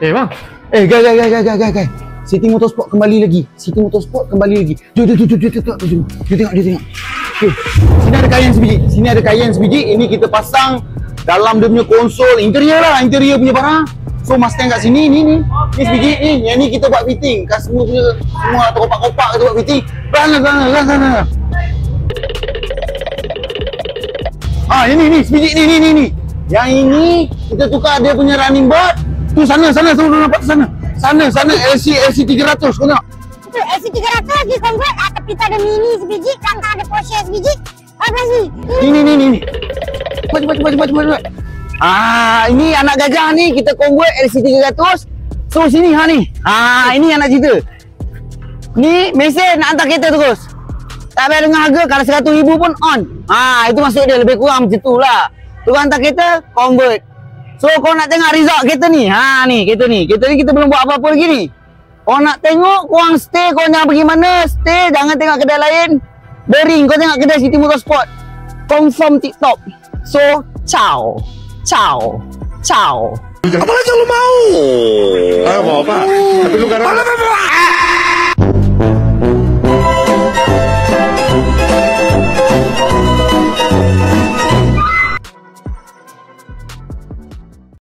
Bang. Guys. City Motorsport kembali lagi. Jom tengok. Okay. Sini ada Cayenne sebiji. Ini kita pasang dalam dia punya konsol interior punya barang. So Mustang kat sini ni sebiji ni. Yang ni kita buat fitting. Customer punya semua kopak-kopak kita buat fitting. Sana. Ini sebiji ni. Yang ini kita tukar dia punya running board. Tu sana suruh nampak tu sana. Sana LC 300 kau tengok. Itu LC 300 lagi convert tapi tak ada mini sebiji, kan tak ada Porsche sebiji. Apa sih? Ini. Cepat. Ini anak gajah ni kita convert LC 300. So sini ni. Ini anak cerita. Ni mesin nak hantar kereta terus. Tak payah dengan harga kalau 100,000 pun on. Itu maksud dia lebih kurang macam tu lah. Tu hantar kereta convert. So kau nak tengok result kereta ni. Kereta ni kita belum buat apa-apa lagi ni. Kau nak tengok, korang stay, kau jangan pergi mana, stay, jangan tengok kedai lain. Boring, kau tengok kedai City Motorsport. Confirm TikTok. So, ciao. Apa lagi lu mau? Mau apa? Tapi lu kan